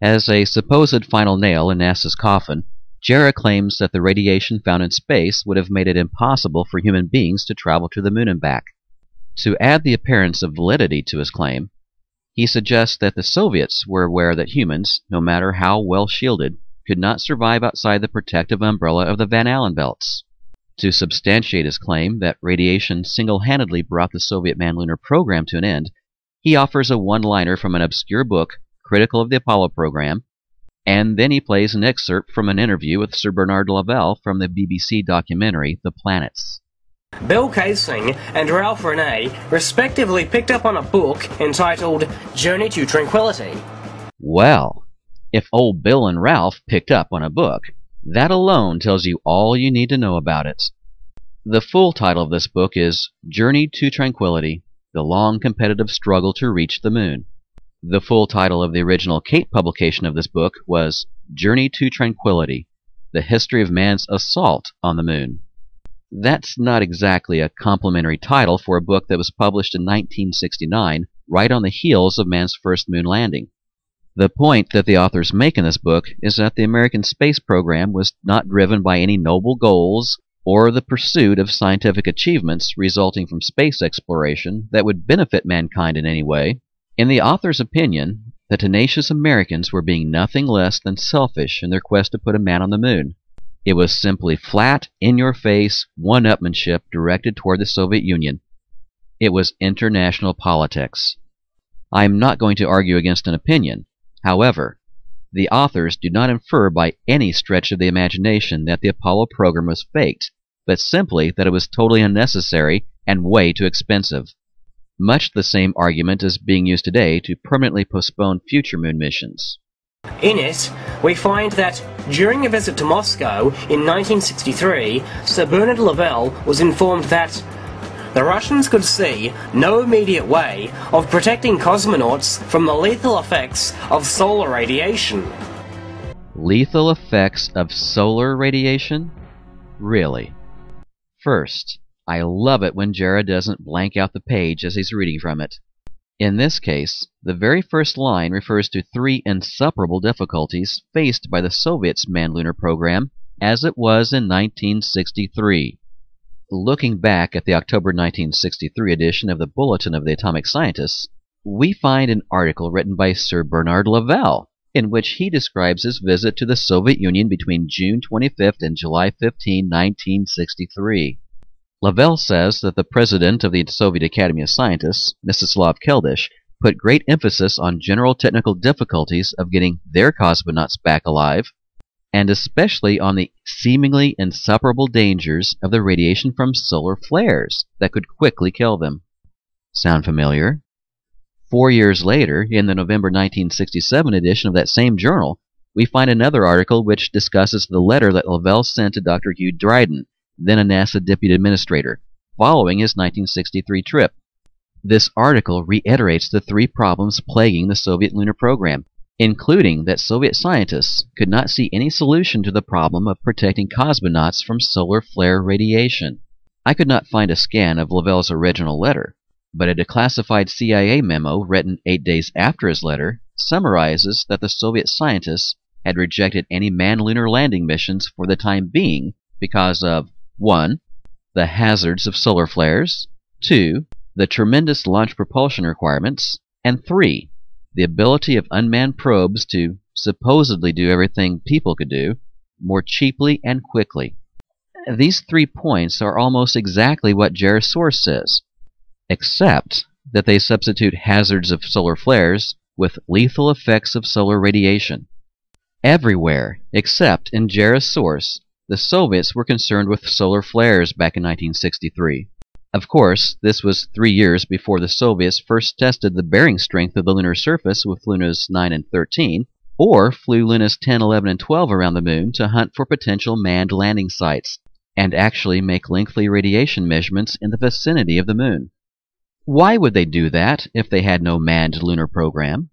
As a supposed final nail in NASA's coffin, Jarrah claims that the radiation found in space would have made it impossible for human beings to travel to the moon and back. To add the appearance of validity to his claim, he suggests that the Soviets were aware that humans, no matter how well shielded, could not survive outside the protective umbrella of the Van Allen belts. To substantiate his claim that radiation single-handedly brought the Soviet manned lunar program to an end, he offers a one-liner from an obscure book critical of the Apollo program, and then he plays an excerpt from an interview with Sir Bernard Lovell from the BBC documentary The Planets. Bill Kaysing and Ralph Renee respectively picked up on a book entitled Journey to Tranquility. Well, if old Bill and Ralph picked up on a book, that alone tells you all you need to know about it. The full title of this book is Journey to Tranquility, The Long Competitive Struggle to Reach the Moon. The full title of the original Kate publication of this book was Journey to Tranquility, The History of Man's Assault on the Moon. That's not exactly a complimentary title for a book that was published in 1969, right on the heels of man's first moon landing. The point that the authors make in this book is that the American space program was not driven by any noble goals or the pursuit of scientific achievements resulting from space exploration that would benefit mankind in any way. In the author's opinion, the tenacious Americans were being nothing less than selfish in their quest to put a man on the moon. It was simply flat, in-your-face, one-upmanship directed toward the Soviet Union. It was international politics. I am not going to argue against an opinion. However, the authors do not infer by any stretch of the imagination that the Apollo program was faked, but simply that it was totally unnecessary and way too expensive. Much the same argument is being used today to permanently postpone future moon missions. In it, we find that during a visit to Moscow in 1963, Sir Bernard Lovell was informed that the Russians could see no immediate way of protecting cosmonauts from the lethal effects of solar radiation. Lethal effects of solar radiation? Really? First, I love it when Jarrah doesn't blank out the page as he's reading from it. In this case, the very first line refers to 3 insuperable difficulties faced by the Soviets' manned lunar program as it was in 1963. Looking back at the October 1963 edition of the Bulletin of the Atomic Scientists, we find an article written by Sir Bernard Lovell, in which he describes his visit to the Soviet Union between June 25 and July 15, 1963. Lovell says that the president of the Soviet Academy of Scientists, Mstislav Keldysh, put great emphasis on general technical difficulties of getting their cosmonauts back alive, and especially on the seemingly insuperable dangers of the radiation from solar flares that could quickly kill them. Sound familiar? 4 years later, in the November 1967 edition of that same journal, we find another article which discusses the letter that Lovell sent to Dr. Hugh Dryden, then a NASA deputy administrator, following his 1963 trip. This article reiterates the 3 problems plaguing the Soviet lunar program, including that Soviet scientists could not see any solution to the problem of protecting cosmonauts from solar flare radiation. I could not find a scan of Lovell's original letter, but a declassified CIA memo written 8 days after his letter summarizes that the Soviet scientists had rejected any manned lunar landing missions for the time being because of 1. The hazards of solar flares, 2. The tremendous launch propulsion requirements, and 3. The ability of unmanned probes to supposedly do everything people could do more cheaply and quickly. These 3 points are almost exactly what Jarrah's source says, except that they substitute hazards of solar flares with lethal effects of solar radiation. Everywhere, except in Jarrah's source, the Soviets were concerned with solar flares back in 1963. Of course, this was 3 years before the Soviets first tested the bearing strength of the lunar surface with Lunas 9 and 13, or flew Lunas 10, 11, and 12 around the moon to hunt for potential manned landing sites, and actually make lengthy radiation measurements in the vicinity of the moon. Why would they do that if they had no manned lunar program?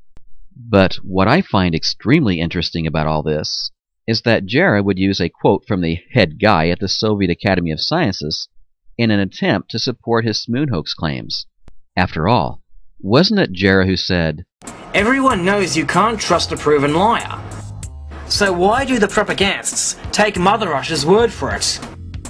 But what I find extremely interesting about all this is that Jarrah would use a quote from the head guy at the Soviet Academy of Sciences in an attempt to support his moon hoax claims. After all, wasn't it Jarrah who said, Everyone knows you can't trust a proven liar. So why do the propagandists take Mother Russia's word for it?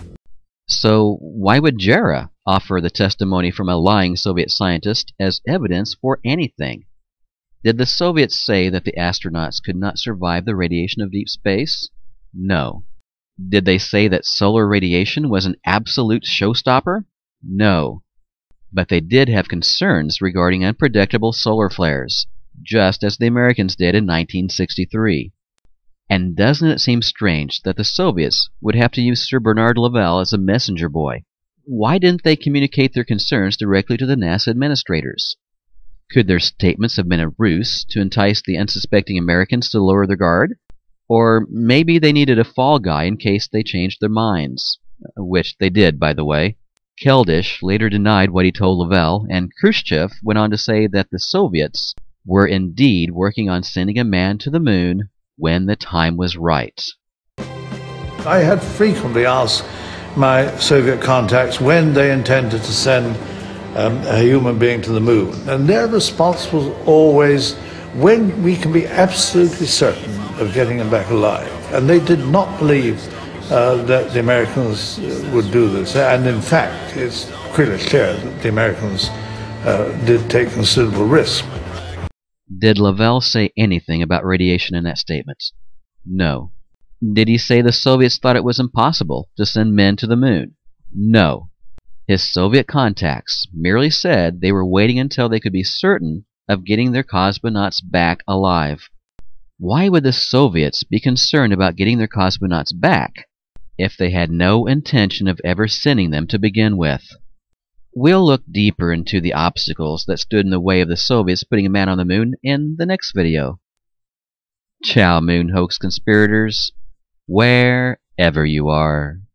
So why would Jarrah offer the testimony from a lying Soviet scientist as evidence for anything? Did the Soviets say that the astronauts could not survive the radiation of deep space? No. Did they say that solar radiation was an absolute showstopper? No. But they did have concerns regarding unpredictable solar flares, just as the Americans did in 1963. And doesn't it seem strange that the Soviets would have to use Sir Bernard Lovell as a messenger boy? Why didn't they communicate their concerns directly to the NASA administrators? Could their statements have been a ruse to entice the unsuspecting Americans to lower their guard? Or maybe they needed a fall guy in case they changed their minds. Which they did, by the way. Keldysh later denied what he told Lovell, and Khrushchev went on to say that the Soviets were indeed working on sending a man to the moon when the time was right. I had frequently asked my Soviet contacts when they intended to send a human being to the moon, and their response was always, when we can be absolutely certain of getting him back alive. And they did not believe that the Americans would do this, and in fact it's pretty clear that the Americans did take considerable risk. Did Lovell say anything about radiation in that statement? No. Did he say the Soviets thought it was impossible to send men to the moon? No. His Soviet contacts merely said they were waiting until they could be certain of getting their cosmonauts back alive. Why would the Soviets be concerned about getting their cosmonauts back if they had no intention of ever sending them to begin with? We'll look deeper into the obstacles that stood in the way of the Soviets putting a man on the moon in the next video. Ciao, moon hoax conspirators, wherever you are.